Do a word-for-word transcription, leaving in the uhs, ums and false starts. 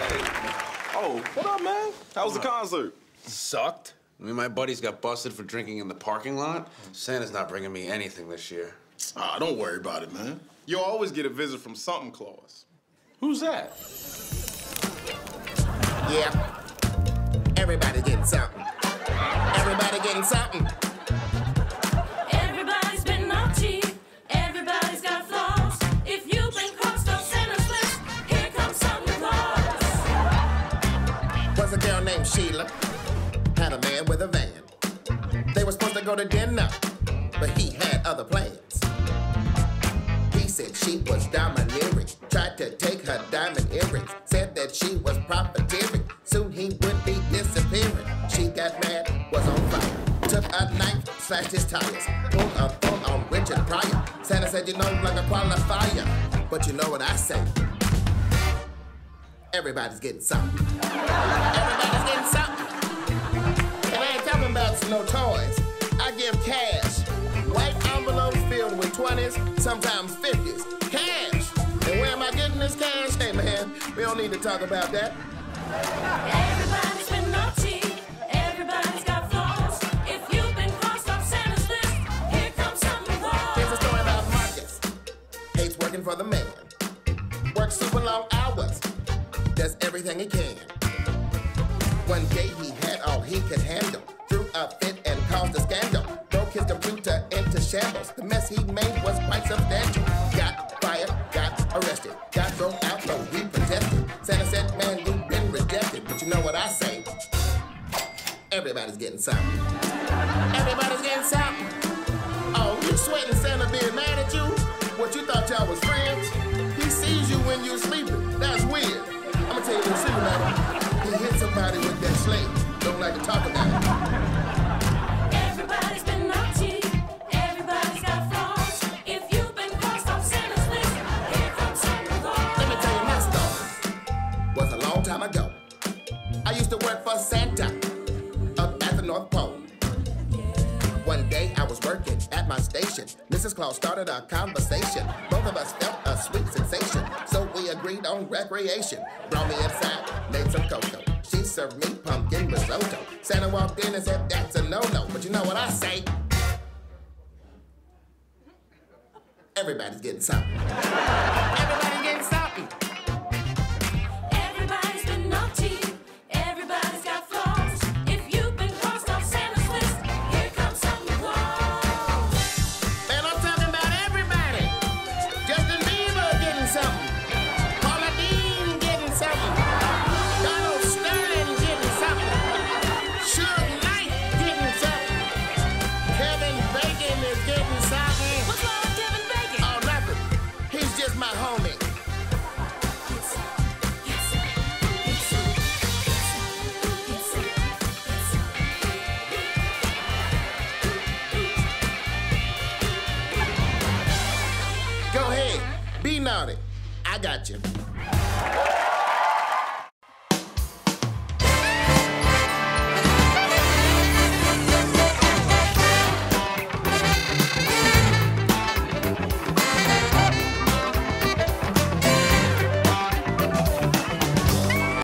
Oh, what up, man? How was the concert? Sucked. I mean, my buddies got busted for drinking in the parking lot. Santa's not bringing me anything this year. Ah, don't worry about it, man. You'll always get a visit from something Claus. Who's that? Yeah. Everybody getting something. Everybody getting something. Everybody's been naughty. Everybody's got flaws. If you've been crossed off Santa's list, here comes Santa Claus. Was a girl named Sheila. Had a man with a van. They were supposed to go to dinner, but he had other plans. He said she was domineering, tried to take her diamond earrings, said that she was profiteering, soon he would be disappearing. She got mad, was on fire, took a knife, slashed his tires, pulled a phone on Richard Pryor. Santa said you no longer qualifier, but you know what I say. Everybody's getting something. Everybody's getting something. And I ain't talking about no toys. I give cash. White envelopes filled with twenties, sometimes fifties. Cash. And where am I getting this cash? Hey, man, we don't need to talk about that. Everybody's been naughty. Everybody's got flaws. If you've been crossed off Santa's list, here comes Santa Claus. Here's a story about Marcus. Hates working for the man. Works super long hours. Does everything he can. One day he had all he could handle. Threw a fit and caused a scandal. Broke his computer into shambles. The mess he made was quite substantial. Got fired, got arrested. Got thrown out, so he protested. Santa said, man, you've been rejected. But you know what I say? Everybody's getting something. Everybody's getting something. Oh, you sweating Santa being mad at you? What, you thought y'all was friends? He sees you when you're sleeping. That's weird. I'm gonna tell you this secret, man. He hit somebody with that slate. Don't like to talk about it. Everybody's been naughty. Everybody's got flaws. If you've been crossed off Santa's list, here comes Santa Claus. Let me tell you my story. Was a long time ago. I used to work for Santa up at the North Pole. One day I was working at my station. Missus Claus started a conversation. Both of us felt a sweet sensation. So we agreed on recreation. Brought me inside, made some cocoa. She served me pumpkin risotto. Santa walked in and said, that's a no-no. But you know what I say? Everybody's getting something. Everybody's getting something. Everybody's been naughty. Everybody's got flaws. If you've been crossed off Santa's list, here comes Santa Claus. Man, I'm talking about everybody. Justin Bieber getting something. Paula Dean getting something. Donald Sterling getting something. Suge Knight getting something. Kevin Bacon is getting something. What's wrong with Kevin Bacon? Oh, nothing. He's just my homie. Go ahead. Be naughty. I got you.